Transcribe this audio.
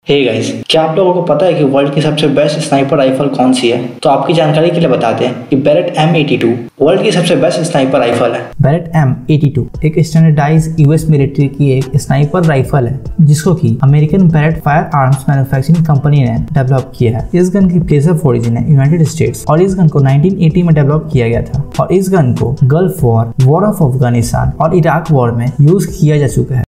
Hey guys, क्या आप लोगों को पता है कि वर्ल्ड की सबसे बेस्ट स्नाइपर राइफल कौन सी है? तो आपकी जानकारी के लिए बताते हैं कि बेरेट M82 वर्ल्ड की सबसे बेस्ट स्नाइपर राइफल है। बेरेट M82 एक स्टैंडर्डाइज्ड यूएस मिलिट्री की एक स्नाइपर राइफल है जिसको कि American Barrett firearms manufacturing company ने डेवलप किया है। इस गन की प्लेस ऑफ ओरिजिन है यूनाइटेड स्टेट्स और इस गन को 1980 में डेवलप किया गया था और इस गन को Gulf war, war of Afghanistan और इराक वॉर में यूज किया जा चुका है।